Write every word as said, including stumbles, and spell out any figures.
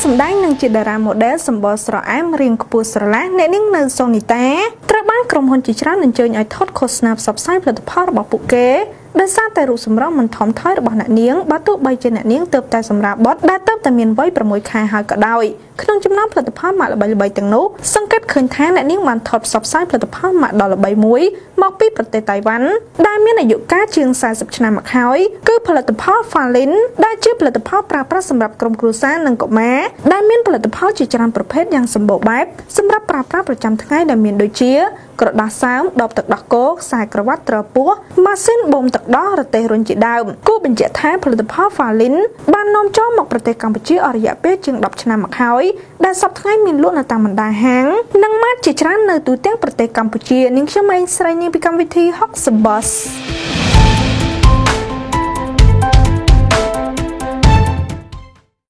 សម្ដែងនឹងជាតារា model សម្បល់ស្រអែមរៀងខ្ពស់ស្រឡះអ្នកនាងនៅសូនីតាត្រូវបានក្រុមហ៊ុនជាច្រើនអញ្ជើញឲ្យថតឃោសនាផ្សព្វផ្សាយផលិតផលរបស់ពួកគេដោយសារតែរូបសម្រស់មិនថមថយរបស់អ្នកនាងបើទោះបីជាអ្នកនាងទើបតែសម្រាប់បត់ដែលទើបតែមានវ័យប្រាំមួយខែហើយក៏ដោយក្នុងចំណោមផលិតផលម៉ាកល្បីៗទាំងនោះសង្កេតឃើញថាអ្នកនាងបានថតផ្សព្វផ្សាយផលិតផលម៉ាកដ៏ល្បីមួយមកពីប្រទេសតៃវ៉ាន់ដែលមានអាយុកាលជាងសាសិបឆ្នាំមកហើយគឺផលិតផល Falin ដែលជាផលិតផលប្រើប្រាស់សម្រាប់ក្រុមគ្រួសារនិងកុមារដែលមានផលិតផលជាច្រើនប្រភេទយ៉ាងសម្បូរបែបសម្រាប់ប្រើប្រាស់ប្រចាំថ្ងៃដែលមានដូចជាក្រដាសសើមដបទឹកដោះគោខ្សែក្រវ៉ាត់ទ្រពោះម៉ាស៊ីនបូមទឹកដោះរទេះរុញជាដើមគួរបញ្ជាក់ថាផលិតផល Falin បាននាំចូលមកប្រទេសកម្ពុជាអស់រយៈពេលជាងដប់ឆ្នាំមកហើយដែលសប្តាហ៍មានលក់នៅតាមបណ្ដាហាងនិងម៉ាតជាច្រើននៅទូទាំងប្រទេសកម្ពុជានាងខ្ញុំឯងស្រីនាងពីកម្មវិធី Hoxabus